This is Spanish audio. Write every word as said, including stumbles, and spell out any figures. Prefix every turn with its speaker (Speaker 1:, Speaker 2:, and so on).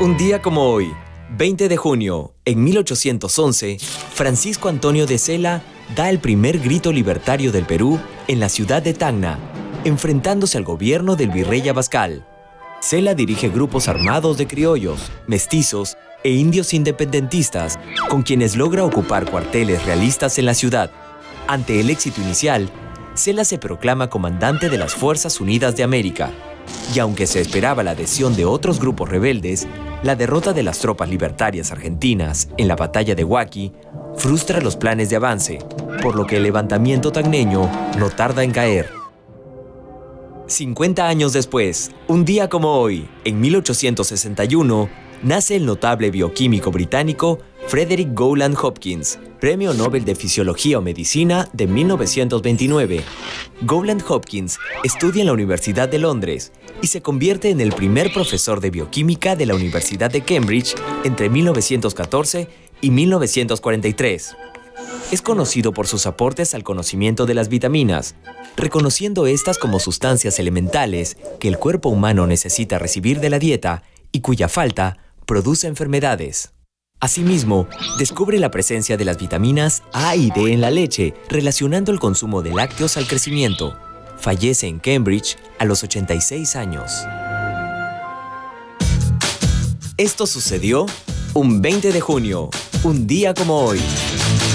Speaker 1: Un día como hoy, veinte de junio, en mil ochocientos once, Francisco Antonio de Sela da el primer grito libertario del Perú en la ciudad de Tacna, enfrentándose al gobierno del virrey Abascal. Sela dirige grupos armados de criollos, mestizos e indios independentistas, con quienes logra ocupar cuarteles realistas en la ciudad. Ante el éxito inicial, Sela se proclama comandante de las Fuerzas Unidas de América. Y aunque se esperaba la adhesión de otros grupos rebeldes, la derrota de las tropas libertarias argentinas en la batalla de Huaqui frustra los planes de avance, por lo que el levantamiento tacneño no tarda en caer. cincuenta años después, un día como hoy, en mil ochocientos sesenta y uno, nace el notable bioquímico británico Frederick Gowland Hopkins, Premio Nobel de Fisiología o Medicina de mil novecientos veintinueve. Gowland Hopkins estudia en la Universidad de Londres y se convierte en el primer profesor de bioquímica de la Universidad de Cambridge entre mil novecientos catorce y mil novecientos cuarenta y tres. Es conocido por sus aportes al conocimiento de las vitaminas, reconociendo estas como sustancias elementales que el cuerpo humano necesita recibir de la dieta y cuya falta produce enfermedades. Asimismo, descubre la presencia de las vitaminas A y D en la leche, relacionando el consumo de lácteos al crecimiento. Fallece en Cambridge a los ochenta y seis años. Esto sucedió un veinte de junio, un día como hoy.